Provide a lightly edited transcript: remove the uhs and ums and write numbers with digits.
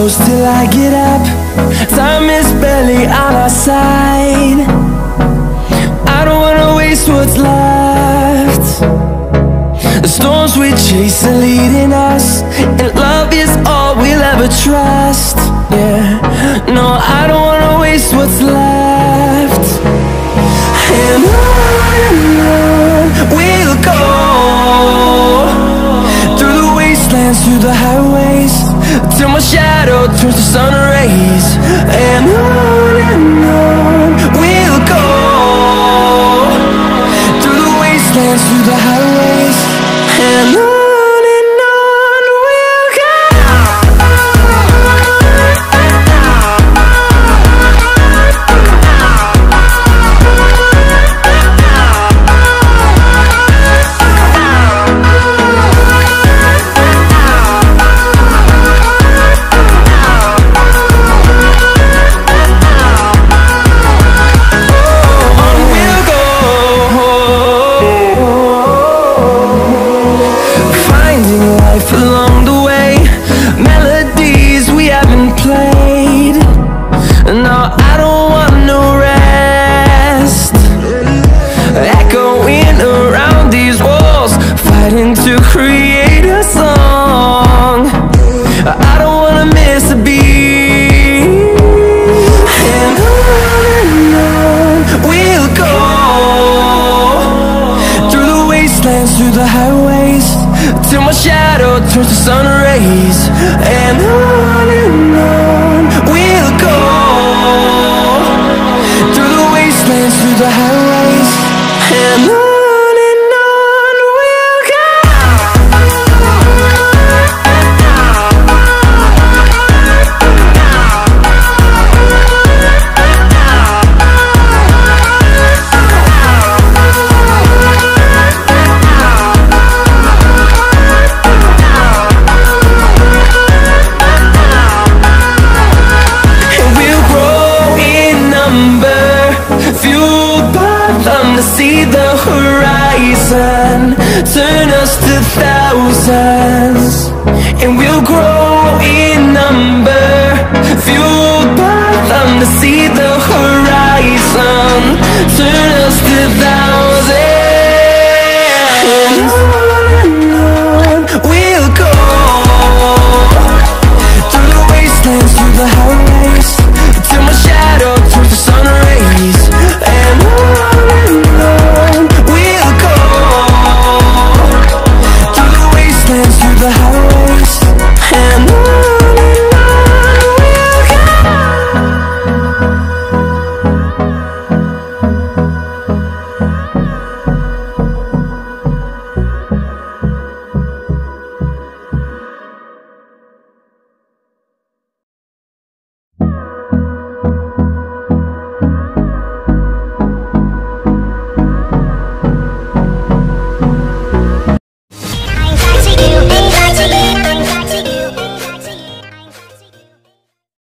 close till I get up. Time is barely on our side. I don't wanna waste what's left. The storms we chase are leading us, and love is all we'll ever trust. Yeah, no, I don't wanna waste what's left. And on we'll go, through the wastelands, through the highways, till my shadow turns to sun rays. And on we'll go, through the wastelands, through the highways, and on we'll go. Along the way, melodies we haven't played. No, I don't want no rest. Echoing around these walls, fighting to create a song. I don't wanna miss a beat. And on we'll go, through the wastelands, through the highways, till my shadow turns to sun rays. And on we'll go, through the wastelands, through the highways, and on we'll go. To see the horizon, turn us to thousands, and we'll grow in number, fueled by them. To see the horizon, turn